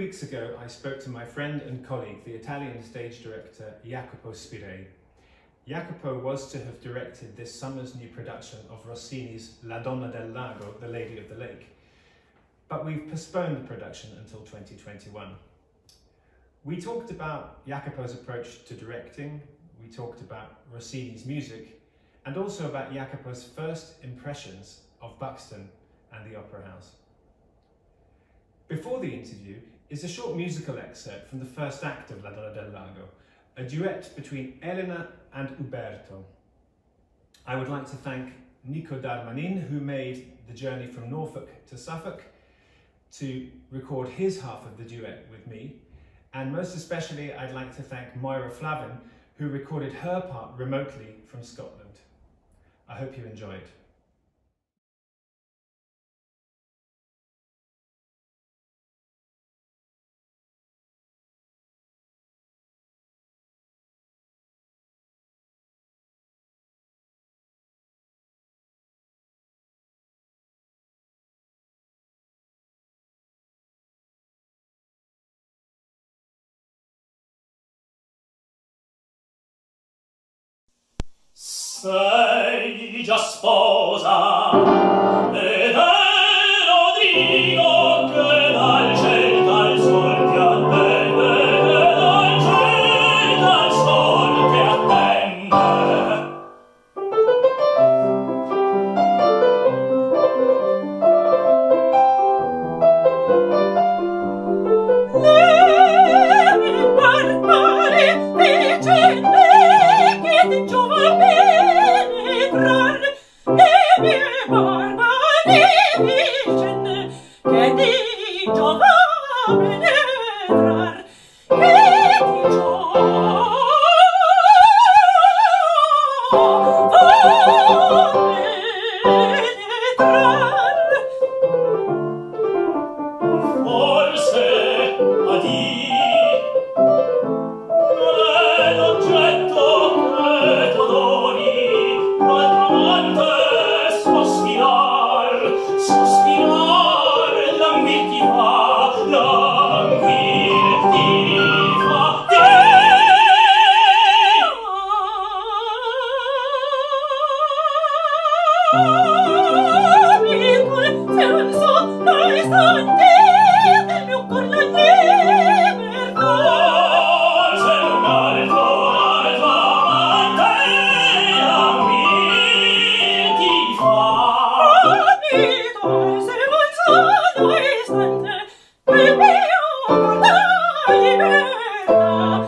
weeks ago, I spoke to my friend and colleague, the Italian stage director Jacopo Spirei. Jacopo was to have directed this summer's new production of Rossini's La Donna del Lago, The Lady of the Lake, but we've postponed the production until 2021. We talked about Jacopo's approach to directing, we talked about Rossini's music, and also about Jacopo's first impressions of Buxton and the Opera House. Before the interview is a short musical excerpt from the first act of La Donna del Lago, a duet between Elena and Uberto. I would like to thank Nico Darmanin, who made the journey from Norfolk to Suffolk to record his half of the duet with me, and most especially I'd like to thank Máire Flavin, who recorded her part remotely from Scotland. I hope you enjoyed. Sei già sposa ed è Rodrigo che dal ciel dal sol ti attende, che dal ciel dal sol ti attende. Le barbare vicende che ti giova penetrar, le mie barbare vicende che ti giova penetrar, che ti giova penetrar. Forse a dir non è l'oggetto che t'adori, l'altro amante sospirar, languir ti fa, languir ti fa. Amico, senso, l'istante del mio cor la libertà. Se un alto amante languir ti fa. Amico, senso, l'istante del mio cor la libertà.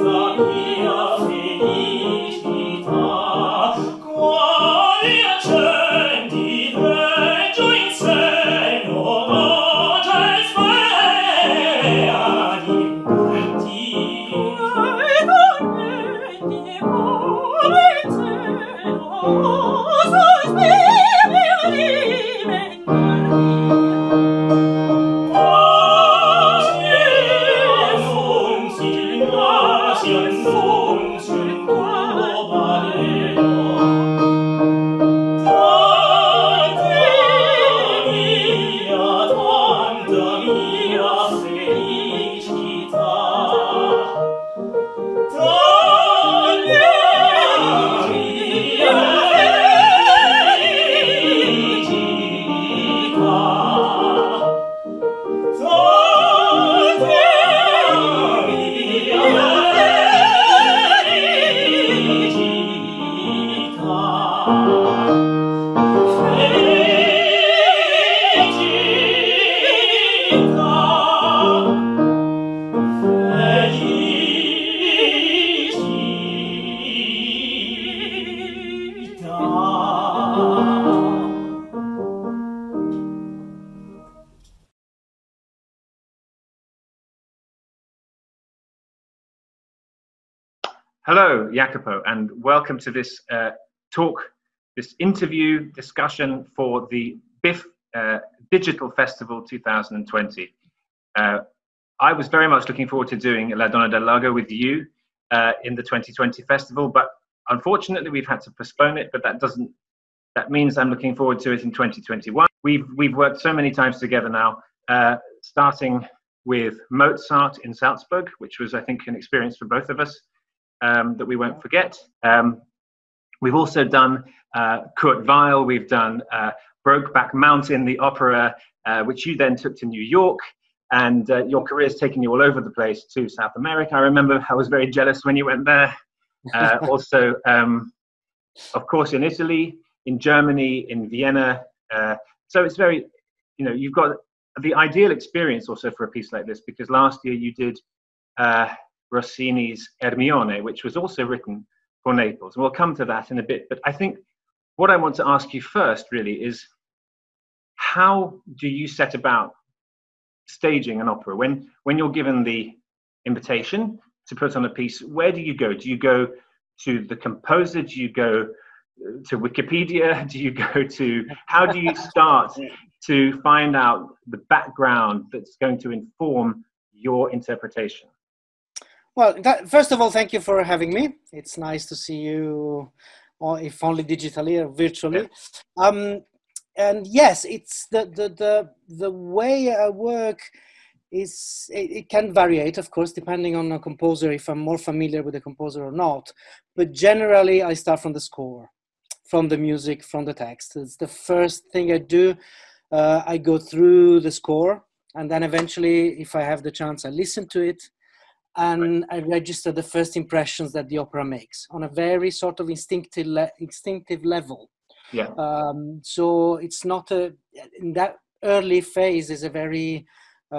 felicità, quale accento Hello, Jacopo, and welcome to this this interview discussion for the BIF Digital Festival 2020. I was very much looking forward to doing La Donna del Lago with you in the 2020 festival, but unfortunately we've had to postpone it, but that means I'm looking forward to it in 2021. We've worked so many times together now, starting with Mozart in Salzburg, which was, I think, an experience for both of us that we won't forget. We've also done Kurt Weill, we've done Brokeback Mountain, the opera, which you then took to New York, and your career's taken you all over the place to South America. I remember I was very jealous when you went there. Also, of course, in Italy, in Germany, in Vienna. So it's very, you've got the ideal experience also for a piece like this, because last year you did Rossini's Ermione, which was also written for Naples. And we'll come to that in a bit. But I think what I want to ask you first really is, how do you set about staging an opera? When you're given the invitation to put on a piece, where do you go? Do you go to the composer? Do you go to Wikipedia? Do you go to, how do you start to find out the background that's going to inform your interpretation? Well, first of all, thank you for having me. It's nice to see you, or if only digitally or virtually. Yeah. And yes, it's the way I work is, it can vary, of course, depending on a composer, if I'm more familiar with the composer or not. But generally, I start from the score, from the music, from the text. It's the first thing I do. I go through the score, and then eventually, if I have the chance, I listen to it. And I register the first impressions that the opera makes on a very sort of instinctive level. Yeah. So it's not in that early phase is a very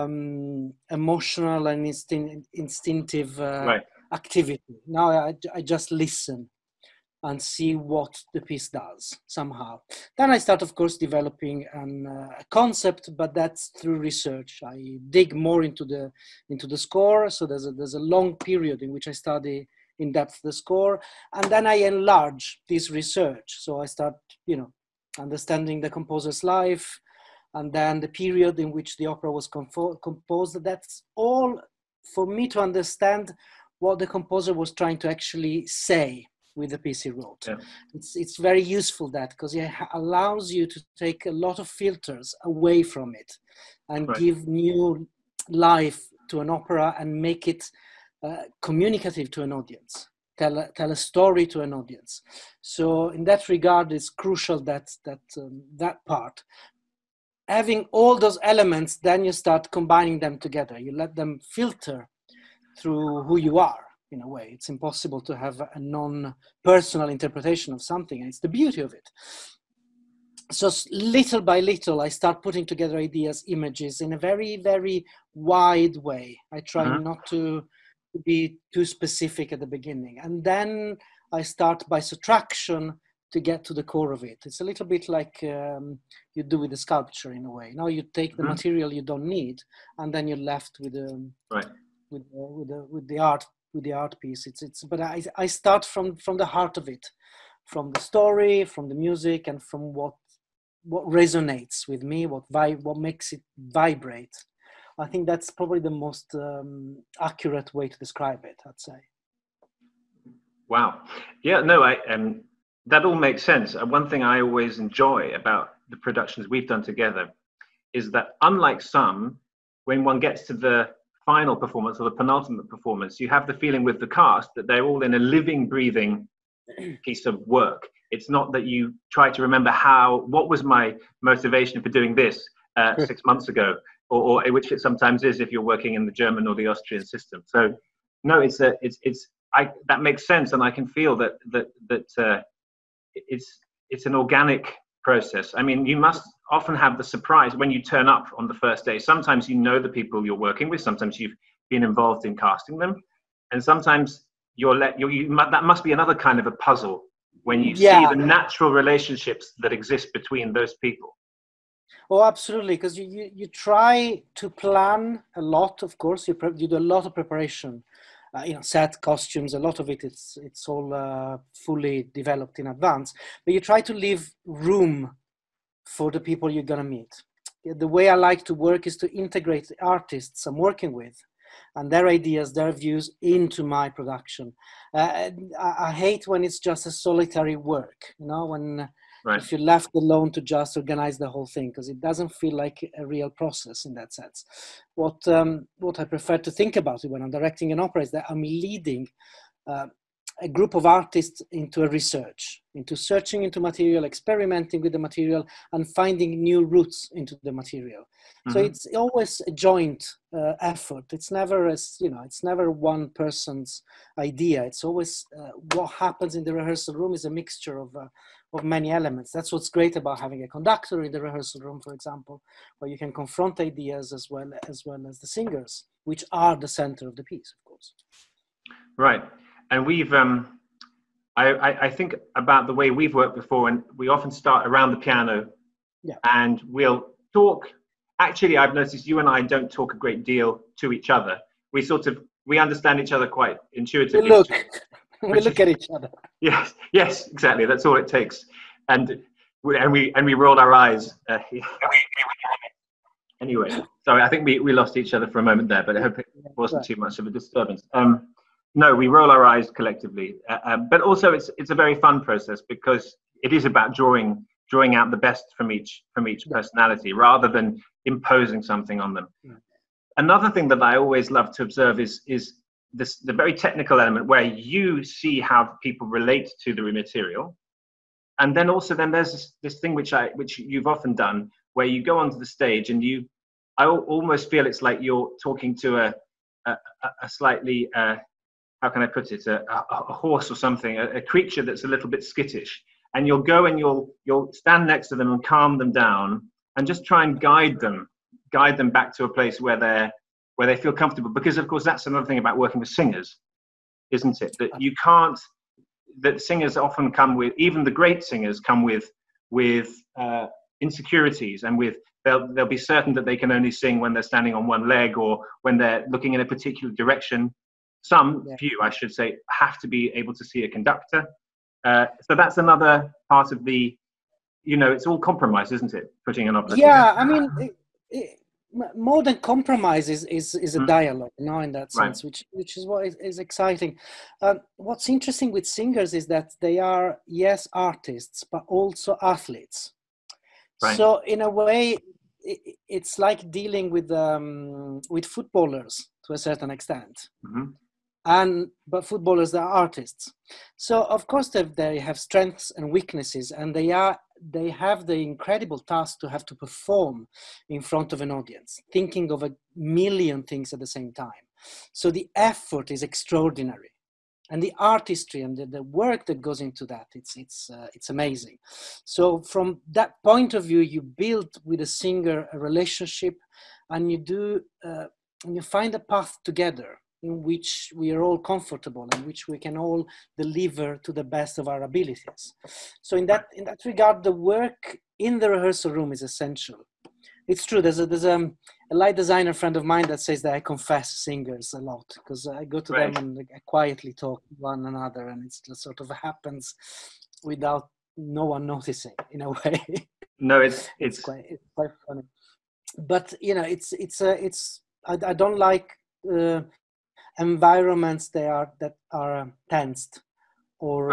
emotional and instinctive activity. Now I just listen and see what the piece does somehow. Then I start, of course, developing a concept, but that's through research. I dig more into the score. So there's a long period in which I study in depth the score, and then I enlarge this research. So I start, understanding the composer's life, and then the period in which the opera was composed. That's all for me to understand what the composer was trying to actually say with the piece he wrote. Yeah. It's very useful, that, because it allows you to take a lot of filters away from it and give new life to an opera and make it communicative to an audience, tell a story to an audience. So in that regard, it's crucial that part. Having all those elements, then you start combining them together. You let them filter through who you are. In a way, it's impossible to have a non-personal interpretation of something, and it's the beauty of it. So little by little, I start putting together ideas, images in a very, very wide way. I try not to be too specific at the beginning. And then I start by subtraction to get to the core of it. It's a little bit like you do with the sculpture in a way. Now you take the material you don't need, and then you're left with the art. With the art piece, but I start from the heart of it, from the story, from the music, and from what resonates with me, what makes it vibrate. I think that's probably the most accurate way to describe it, I'd say. Wow, yeah, no, that all makes sense. One thing I always enjoy about the productions we've done together is that, unlike some, when one gets to the final performance or the penultimate performance, you have the feeling with the cast that they're all in a living, breathing piece of work. It's not that you try to remember what was my motivation for doing this 6 months ago, or which it sometimes is if you're working in the German or the Austrian system. So no, that makes sense, and I can feel that it's an organic process. I mean, you must often have the surprise when you turn up on the first day. Sometimes you know the people you're working with, sometimes you've been involved in casting them, and sometimes that must be another kind of a puzzle when you see the natural relationships that exist between those people. Oh, absolutely, because you try to plan a lot, of course, you do a lot of preparation, set costumes. A lot of it's all fully developed in advance, but you try to leave room for the people you're gonna meet. The way I like to work is to integrate the artists I'm working with and their ideas, their views into my production. I hate when it's just a solitary work, when if you're left alone to just organize the whole thing, because it doesn't feel like a real process in that sense. What I prefer to think about when I'm directing an opera is that I'm leading a group of artists into a research, into searching into material, experimenting with the material, and finding new routes into the material. Mm-hmm. So it's always a joint effort. It's never it's never one person's idea. It's always what happens in the rehearsal room is a mixture of many elements. That's what's great about having a conductor in the rehearsal room, for example, where you can confront ideas as well as the singers, which are the center of the piece, of course. Right. And we've, I think about the way we've worked before, and we often start around the piano, and we'll talk. Actually, I've noticed you and I don't talk a great deal to each other. We understand each other quite intuitively. We look at each other. Yes, exactly. That's all it takes. And we roll our eyes. Anyway, sorry, I think we lost each other for a moment there, but I hope it wasn't too much of a disturbance. No, we roll our eyes collectively, but also it's a very fun process because it is about drawing out the best from each personality rather than imposing something on them. Yeah. Another thing that I always love to observe is the very technical element where you see how people relate to the material, and then there's this thing which you've often done where you go onto the stage and I almost feel it's like you're talking to a slightly how can I put it, a horse or something, a creature that's a little bit skittish, and you'll go and you'll stand next to them and calm them down and just try and guide them back to a place where they feel comfortable. Because of course that's another thing about working with singers, isn't it? That singers often come with, even the great singers come with insecurities, and they'll be certain that they can only sing when they're standing on one leg or when they're looking in a particular direction. Few, I should say, have to be able to see a conductor. So that's another part of it's all compromise, isn't it? Putting an opera together. I mean, more than compromise is a dialogue, in that sense, right. which is what is exciting. What's interesting with singers is that they are, yes, artists, but also athletes. Right. So in a way, it's like dealing with footballers to a certain extent. Mm-hmm. But footballers are artists, so of course they have strengths and weaknesses, and they have the incredible task to have to perform in front of an audience, thinking of a million things at the same time. So the effort is extraordinary, and the artistry and the work that goes into that, it's amazing. So from that point of view, you build with a singer a relationship, and you find a path together in which we are all comfortable, in which we can all deliver to the best of our abilities. So in that regard, the work in the rehearsal room is essential. It's true. There's a light designer friend of mine that says that I confess singers a lot, because I go to them and I quietly talk to one another, and it just sort of happens without no one noticing, in a way. No, it's quite funny. But I don't like environments that are tensed or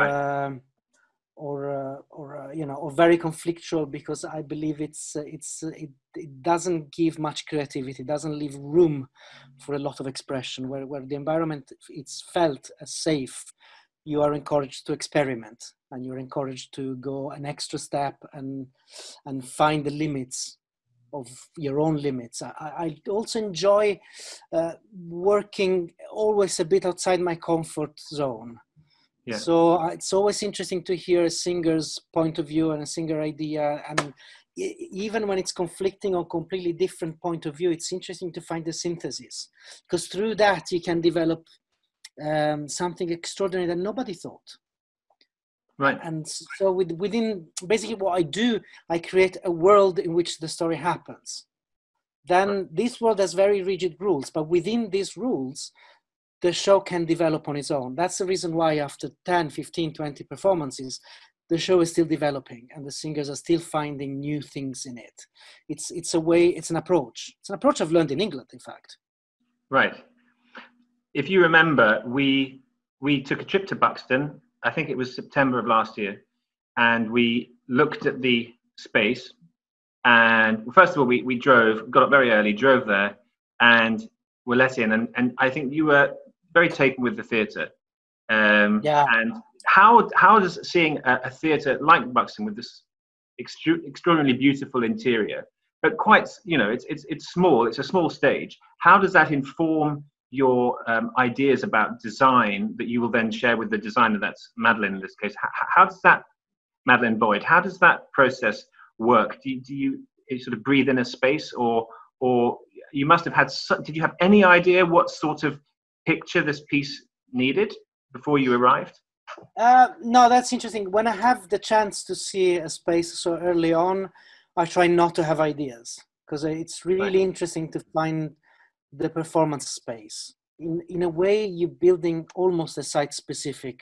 very conflictual, because I believe it doesn't give much creativity, it doesn't leave room for a lot of expression. Where the environment it's felt as safe, you are encouraged to experiment, and you're encouraged to go an extra step and find the limits of your own limits. I also enjoy working always a bit outside my comfort zone. Yeah. So it's always interesting to hear a singer's point of view and a singer idea. And even when it's conflicting or completely different point of view, it's interesting to find the synthesis, because through that you can develop something extraordinary that nobody thought. Right. And so within basically what I do, I create a world in which the story happens. Then this world has very rigid rules, but within these rules, the show can develop on its own. That's the reason why after 10, 15, 20 performances, the show is still developing and the singers are still finding new things in it. It's a way, it's an approach. It's an approach I've learned in England, in fact. Right. If you remember, we took a trip to Buxton, I think it was September of last year, and we looked at the space. And first of all, we drove, got up very early, drove there, and were let in. And I think you were very taken with the theatre. Yeah. And how does seeing a theatre like Buxton with this extraordinarily beautiful interior, but quite, you know, it's small, it's a small stage. How does that inform your ideas about design that you will then share with the designer? That's Madeleine in this case. How does that, Madeleine Boyd, how does that process work? Do you sort of breathe in a space, or you must have had, did you have any idea what sort of picture this piece needed before you arrived? No, that's interesting. When I have the chance to see a space so early on, I try not to have ideas, because it's really interesting to find the performance space. In a way, you're building almost a site-specific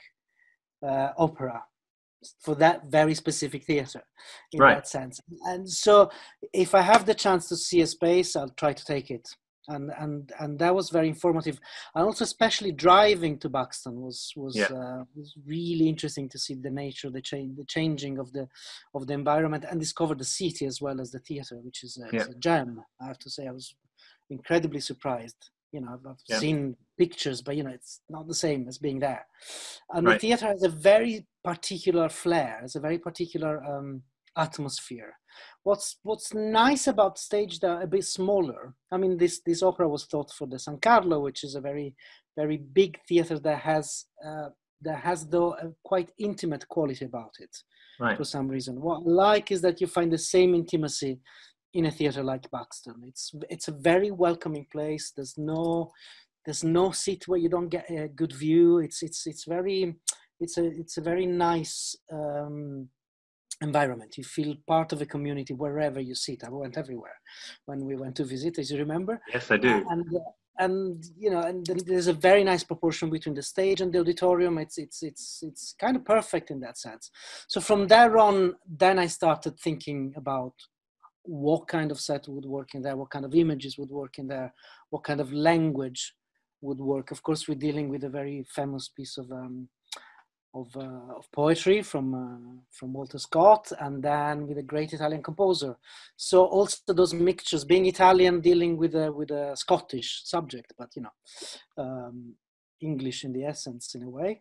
opera for that very specific theatre, in that sense. And so if I have the chance to see a space, I'll try to take it. And that was very informative. And also, especially driving to Buxton was really interesting to see the nature, the changing of the environment, and discover the city as well as the theatre, which is a gem. I have to say, I was incredibly surprised. You know, I've seen pictures, but you know, it's not the same as being there. And the theatre has a very particular flair, has a very particular atmosphere. What's nice about the stage, they're a bit smaller. I mean, this opera was thought for the San Carlo, which is a very, very big theatre that has though a quite intimate quality about it for some reason. What I like is that you find the same intimacy in a theatre like Buxton. It's a very welcoming place. There's no seat where you don't get a good view. It's a very nice environment. You feel part of a community wherever you sit. I went everywhere when we went to visit, as you remember. Yes, I do. And you know, and there's a very nice proportion between the stage and the auditorium. It's kind of perfect in that sense. So from there on, then I started thinking about what kind of set would work in there, what kind of images would work in there, what kind of language would work. Of course, we're dealing with a very famous piece of poetry from Walter Scott, and then with a great Italian composer. So also those mixtures, being Italian, dealing with a Scottish subject, but you know, English in the essence in a way.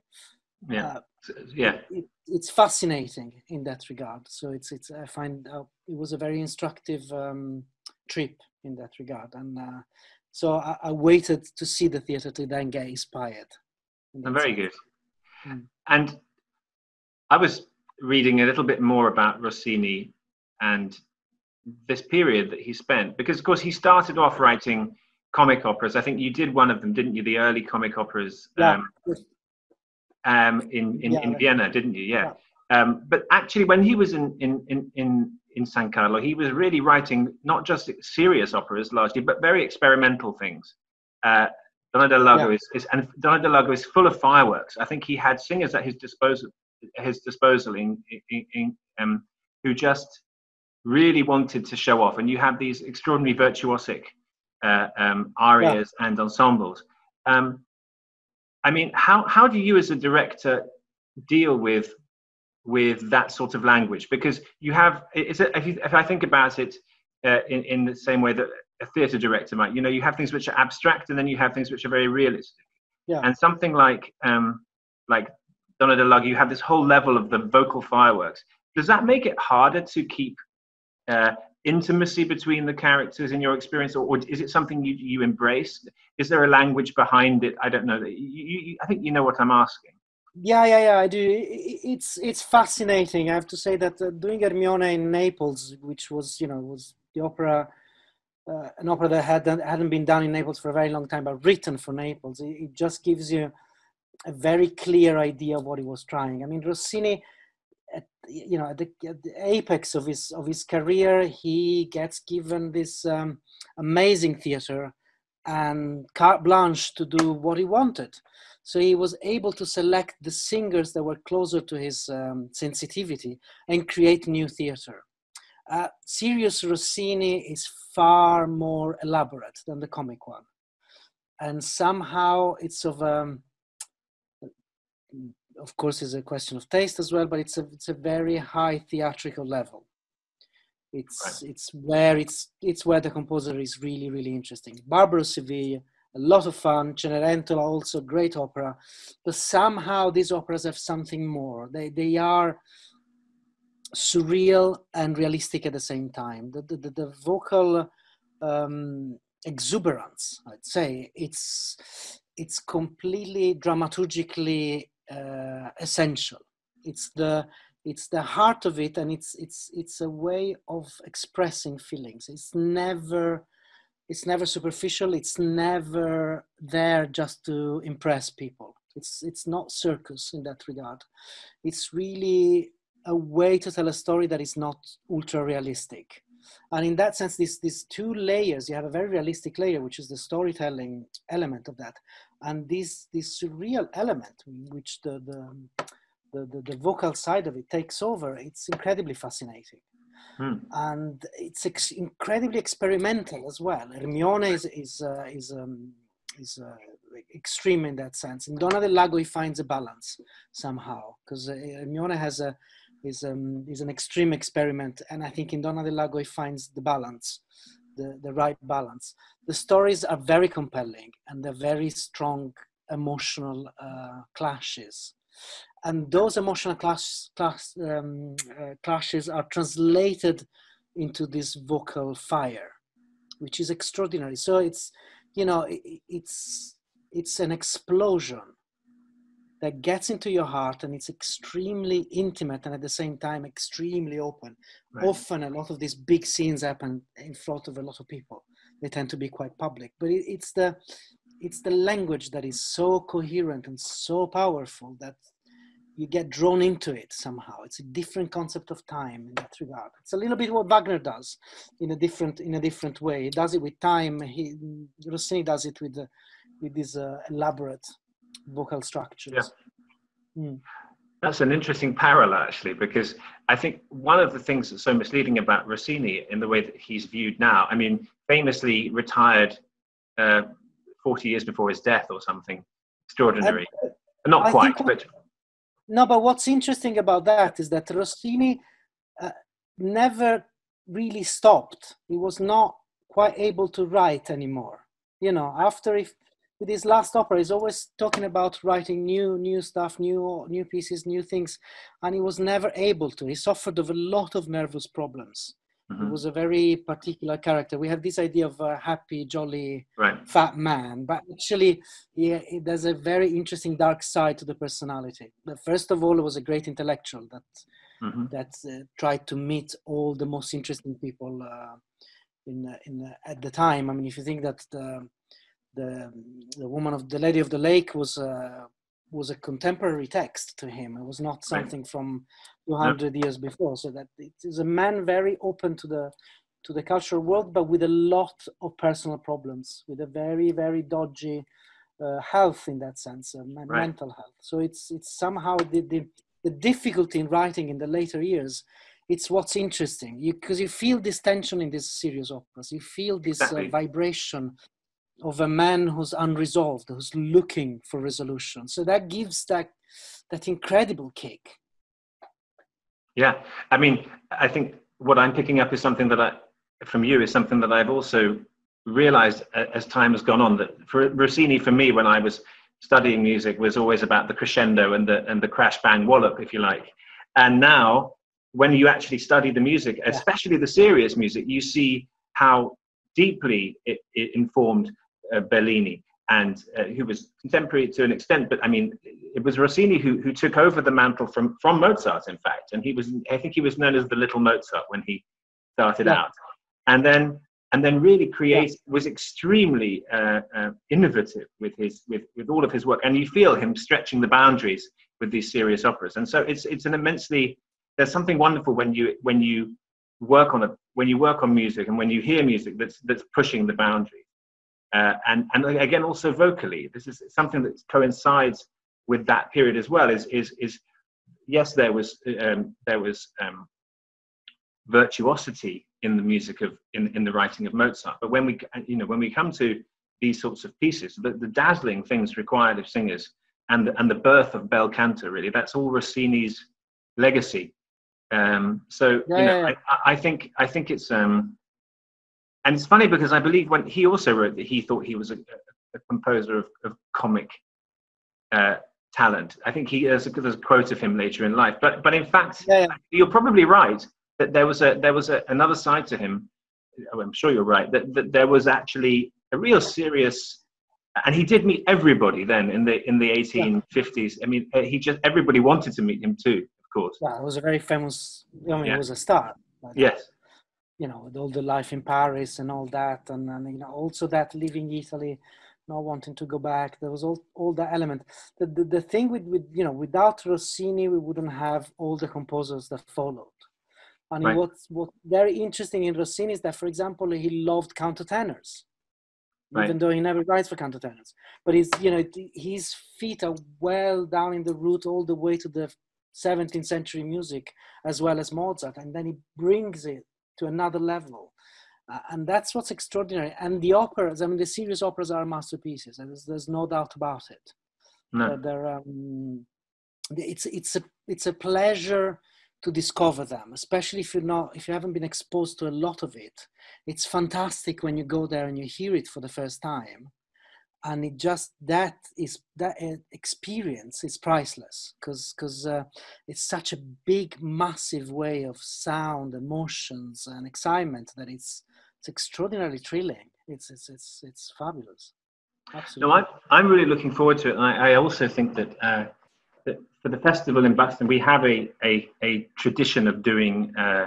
It's fascinating in that regard. So I find it was a very instructive trip in that regard, and so I waited to see the theatre to then get inspired. Very good. And I was reading a little bit more about Rossini and this period that he spent, because of course he started off writing comic operas. I think you did one of them, didn't you? The early comic operas. In Vienna, didn't you? Yeah. But actually, when he was in San Carlo, he was really writing not just serious operas largely, but very experimental things. Donna del Lago is full of fireworks. I think he had singers at his disposal who just really wanted to show off. And you have these extraordinary virtuosic arias and ensembles. I mean, how do you as a director deal with that sort of language? Because you have, if I think about it in the same way that a theatre director might, you know, you have things which are abstract, and then you have things which are very realistic. Yeah. And something like Donna del Lago, you have this whole level of the vocal fireworks. Does that make it harder to keep intimacy between the characters in your experience, or is it something you embrace? Is there a language behind it? I don't know. I think you know what I'm asking. Yeah, I do. It's fascinating. I have to say that doing Hermione in Naples, which was the opera, an opera that hadn't been done in Naples for a very long time, but written for Naples, it just gives you a very clear idea of what he was trying. I mean, Rossini, at the apex of his career, he gets given this amazing theater and carte blanche to do what he wanted. So he was able to select the singers that were closer to his sensitivity and create new theater. Serious Rossini is far more elaborate than the comic one. And somehow it's of course, it's a question of taste as well, but it's a very high theatrical level. It's where the composer is really, really interesting. Barbaro Sevilla, a lot of fun. Cenerentola, also great opera, but somehow these operas have something more. They are surreal and realistic at the same time. The vocal exuberance, I'd say, it's completely dramaturgically essential. It's the heart of it, and it's a way of expressing feelings. It's never superficial. It's never there just to impress people. It's not circus in that regard. It's really a way to tell a story that is not ultra realistic. And in that sense, these two layers, you have a very realistic layer, which is the storytelling element of that, and this surreal element, which the vocal side of it takes over. It's incredibly fascinating. And it's incredibly experimental as well. Hermione is extreme in that sense. In Donna del Lago, he finds a balance somehow, because Hermione is an extreme experiment, and I think in Donna del Lago he finds the balance, the right balance. The stories are very compelling, and they're very strong emotional clashes. And those emotional clashes are translated into this vocal fire, which is extraordinary. So it's an explosion that gets into your heart, and it's extremely intimate and at the same time extremely open. Right. Often a lot of these big scenes happen in front of a lot of people. They tend to be quite public, but it's the language that is so coherent and so powerful that you get drawn into it somehow. It's a different concept of time in that regard. It's a little bit what Wagner does in a different way. He does it with time. Rossini does it with these elaborate vocal structures. Yeah. That's an interesting parallel, actually, because I think one of the things that's so misleading about Rossini in the way that he's viewed now, I mean, famously retired 40 years before his death or something extraordinary. Not quite, but... No, but what's interesting about that is that Rossini never really stopped. He was not quite able to write anymore. With his last opera, he's always talking about writing new stuff, new pieces, new things, and he was never able to. He suffered of a lot of nervous problems. He was a very particular character. We have this idea of a happy, jolly, fat man, but actually, there's a very interesting dark side to the personality. But first of all, he was a great intellectual that tried to meet all the most interesting people at the time. I mean, if you think that the woman of the Lady of the Lake was a contemporary text to him. It was not something from 200 years before. So that it is a man very open to the cultural world, but with a lot of personal problems, with a very, very dodgy health in that sense, mental health. So it's somehow the difficulty in writing in the later years. It's what's interesting, because you feel this tension in these serious operas. You feel this vibration of a man who's unresolved, who's looking for resolution. So that gives that incredible kick. Yeah, I mean, I think what I'm picking up is something from you is something that I've also realized as time has gone on, that for Rossini, for me, when I was studying music, was always about the crescendo and the crash bang wallop, if you like. And now, when you actually study the music, especially the serious music, you see how deeply it informed Bellini, and who was contemporary to an extent, but I mean, it was Rossini who took over the mantle from Mozart, in fact, and I think he was known as the Little Mozart when he started out, and then really was extremely innovative with all of his work, and you feel him stretching the boundaries with these serious operas, and so it's an immensely, there's something wonderful when you work on music and when you hear music that's pushing the boundaries. and again also vocally. This is something that coincides with that period as well. Is yes, there was virtuosity in the music of in the writing of Mozart, but when we come to these sorts of pieces, the dazzling things required of singers and the birth of bel canto, really, that's all Rossini's legacy. I think it's and it's funny because I believe when he also wrote that he thought he was a composer of comic talent. I think there's a quote of him later in life, but in fact, you're probably right that there was another side to him. I'm sure you're right that there was actually a real serious, and he did meet everybody then in the 1850s. I mean, everybody wanted to meet him too, of course. Yeah, it was a very famous. I mean, it was a star. Yes. With all the life in Paris and all that, and also that leaving Italy, not wanting to go back. There was all that element. The thing with without Rossini, we wouldn't have all the composers that followed. And right. What's very interesting in Rossini is that, for example, he loved countertenors, right. Even though he never writes for countertenors. But his feet are well down in the root all the way to the 17th century music, as well as Mozart, and then he brings it to another level. And that's what's extraordinary. And the operas, I mean, the serious operas are masterpieces. There's no doubt about it. No. It's a pleasure to discover them, especially if you haven't been exposed to a lot of it. It's fantastic when you go there and you hear it for the first time. And that experience is priceless because it's such a big, massive way of sound, emotions, and excitement that it's extraordinarily thrilling. It's fabulous. Absolutely. No, I'm really looking forward to it, and I also think that for the festival in Buxton, we have a tradition of doing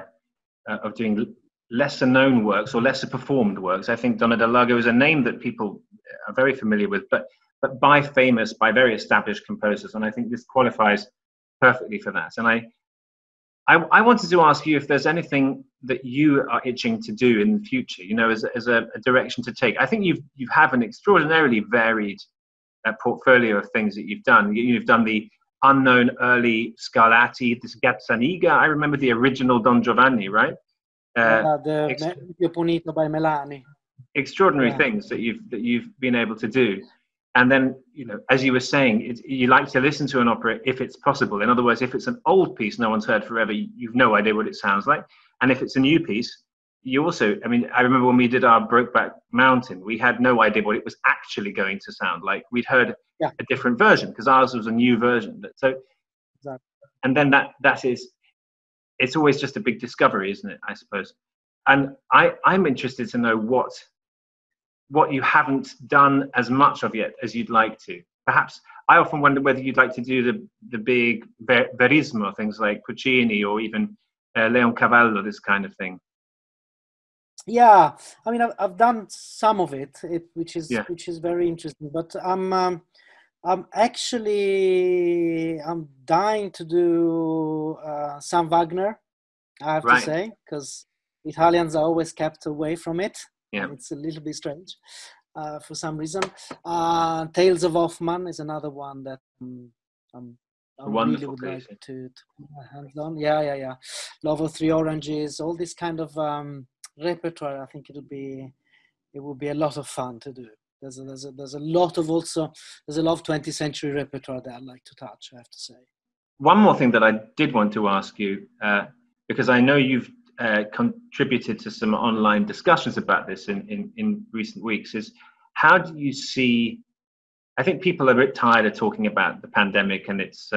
lesser known works or lesser performed works. I think Donna del Lago is a name that people are very familiar with, but by very established composers, and I think this qualifies perfectly for that. And I wanted to ask you if there's anything that you are itching to do in the future, as a direction to take. I think you have an extraordinarily varied portfolio of things that you've done. You've done the unknown early Scarlatti, this Gazzaniga. I remember the original Don Giovanni, right? The Punito by Melani. Extraordinary things that you've been able to do. And then, as you were saying, you like to listen to an opera if it's possible. In other words, if it's an old piece no one's heard forever, you've no idea what it sounds like. And if it's a new piece, you also, I remember when we did our Brokeback Mountain, we had no idea what it was actually going to sound like. We'd heard a different version because ours was a new version. So, exactly. And then it's always just a big discovery, isn't it, I suppose? And I'm interested to know what you haven't done as much of yet as you'd like to. Perhaps I often wonder whether you'd like to do the big verismo, things like Puccini or even Leoncavallo, this kind of thing. Yeah, I mean, I've done some of it, which is very interesting. But I'm dying to do some Wagner, I have to say, because Italians are always kept away from it. Yeah. It's a little bit strange for some reason. Tales of Hoffmann is another one that I really would like to put my hands on. Yeah. Love of Three Oranges, all this kind of repertoire. I think it would be a lot of fun to do. There's a lot of 20th century repertoire that I'd like to touch, I have to say. One more thing that I did want to ask you, because I know you've contributed to some online discussions about this in recent weeks, is how do you see, I think people are a bit tired of talking about the pandemic and its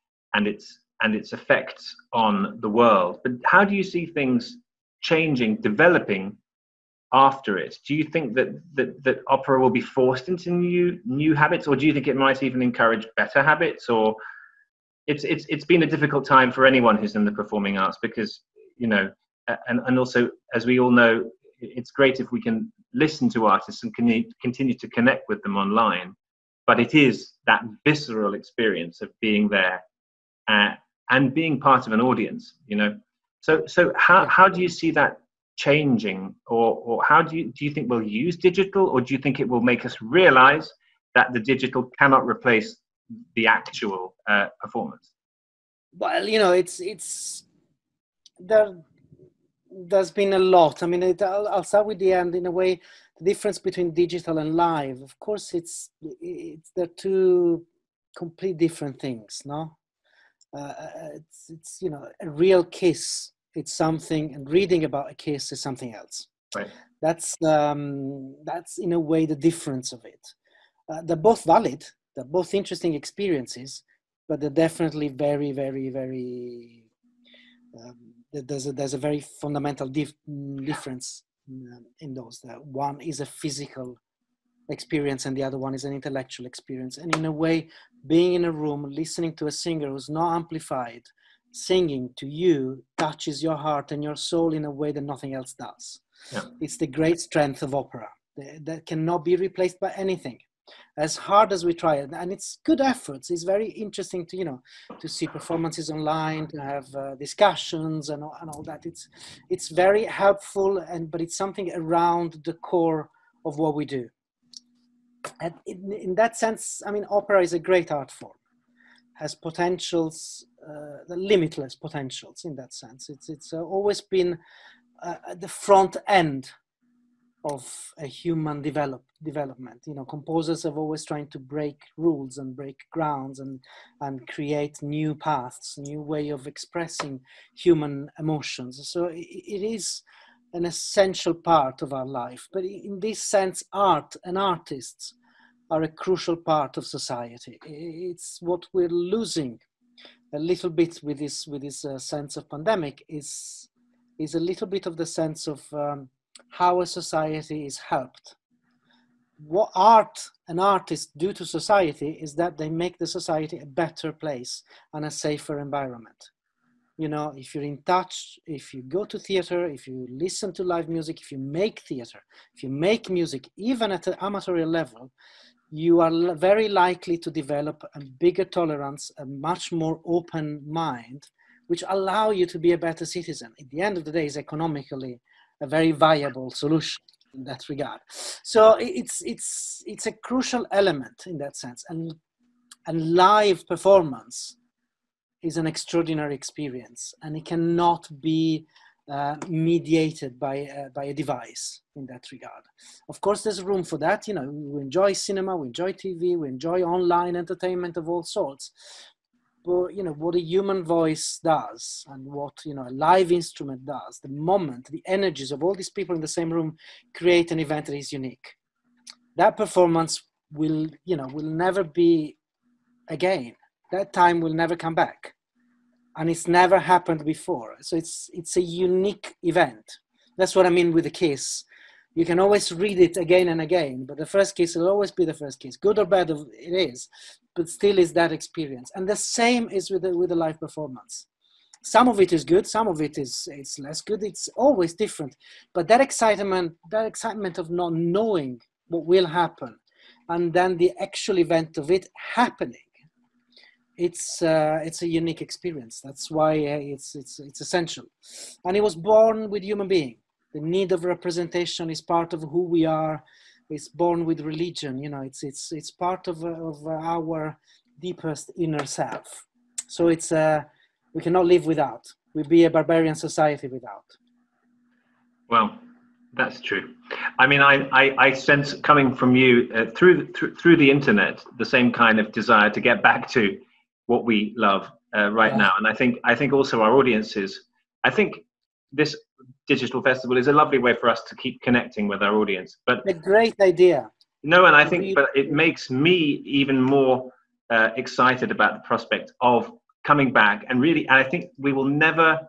effects on the world, but how do you see things developing after it? Do you think that opera will be forced into new habits, or do you think it might even encourage better habits? Or it's been a difficult time for anyone who's in the performing arts because, and also, as we all know, it's great if we can listen to artists and continue to connect with them online, but it is that visceral experience of being there and being part of an audience, So how do you see that changing, or how do you think we'll use digital, or do you think it will make us realize that the digital cannot replace the actual performance? Well, you know, it's there's been a lot. I mean, I'll start with the end. In a way, the difference between digital and live, of course, they're two complete different things, no? It's you know, a real kiss, it's something, and reading about a kiss is something else. Right. That's in a way the difference of it. They're both valid, they're both interesting experiences, but they're definitely very, very, very there's a very fundamental difference in those. One is a physical experience and the other one is an intellectual experience. And in a way, being in a room, listening to a singer who's not amplified, singing to you, touches your heart and your soul in a way that nothing else does. Yeah. It's the great strength of opera that cannot be replaced by anything. As hard as we try it, and it's good efforts. It's very interesting to, you know, to see performances online, to have discussions and all that. It's very helpful, but it's something around the core of what we do. And in that sense, I mean, opera is a great art form, has potentials, the limitless potentials in that sense. It's always been at the front end of a human development. You know, composers have always trying to break rules and break grounds and create new paths, new way of expressing human emotions. So it is an essential part of our life. But in this sense, art and artists are a crucial part of society. It's what we're losing a little bit with this sense of pandemic is a little bit of the sense of how a society is helped. What art and artists do to society is that they make the society a better place and a safer environment. You know, if you're in touch, if you go to theater, if you listen to live music, if you make theater, if you make music, even at an amateur level, you are very likely to develop a bigger tolerance, a much more open mind, which allow you to be a better citizen. At the end of the day, it's economically a very viable solution in that regard. So it's a crucial element in that sense. And live performance is an extraordinary experience, and it cannot be mediated by a device in that regard. Of course, there's room for that. You know, we enjoy cinema, we enjoy TV, we enjoy online entertainment of all sorts. But, you know, what a human voice does and what, you know, a live instrument does, the moment, the energies of all these people in the same room create an event that is unique. That performance will never be again. That time will never come back. And it's never happened before. So it's a unique event. That's what I mean with the kiss. You can always read it again and again, but the first kiss will always be the first kiss. Good or bad it is, but still is that experience. And the same is with the live performance. Some of it is good, some of it is less good. It's always different. But that excitement of not knowing what will happen, and then the actual event of it happening, it's a unique experience. That's why it's essential. And it was born with human being. The need of representation is part of who we are. It's born with religion. You know, it's part of our deepest inner self. So we cannot live without. We'd be a barbarian society without. Well, that's true. I mean, I sense coming from you through the internet the same kind of desire to get back to what we love right now. And I think also our audiences. I think this digital festival is a lovely way for us to keep connecting with our audience. But a great idea. No, and I think, but it makes me even more excited about the prospect of coming back and I think we will never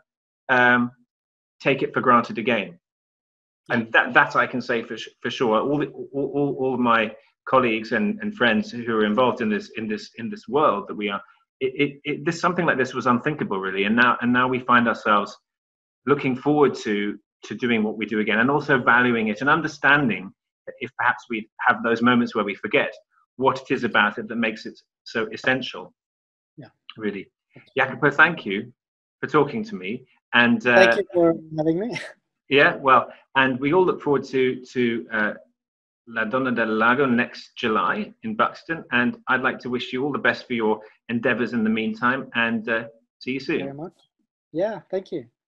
take it for granted again. And that I can say for sure. All of my colleagues and friends who are involved in this world that we are, this something like this was unthinkable really, and now we find ourselves looking forward to doing what we do again, and also valuing it and understanding that if perhaps we have those moments where we forget what it is about it that makes it so essential. Yeah, really. Jacopo, thank you for talking to me. And thank you for having me. Yeah, well, and we all look forward to La Donna del Lago next July in Buxton, and I'd like to wish you all the best for your endeavours in the meantime, and see you soon. Very much. Yeah, thank you.